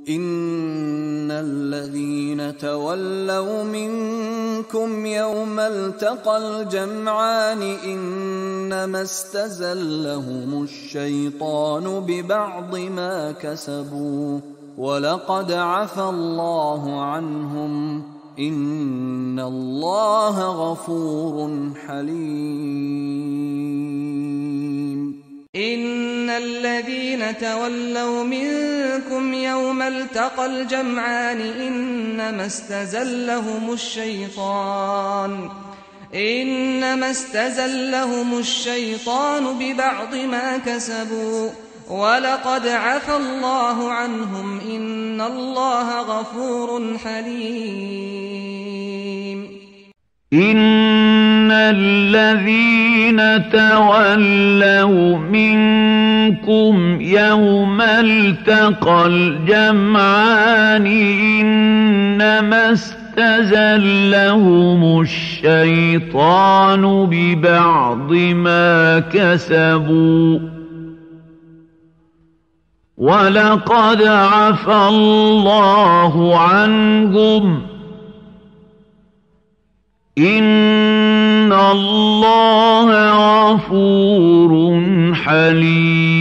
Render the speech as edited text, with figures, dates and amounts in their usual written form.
إن الذين تولوا منكم يوم التقى الجمعان إنما استزلهم الشيطان ببعض ما كسبوا ولقد عفى الله عنهم إن الله غفور حليم. إن الذين تولوا منكم يوم التقى الجمعان إنما استزلهم الشيطان ببعض ما كسبوا ولقد عفى الله عنهم إن الله غفور حليم. إن الذين تولوا منكم يوم التقى الجمعان إنما استزلهم الشيطان ببعض ما كسبوا ولقد عفى الله عنهم إن الله غفور حليم.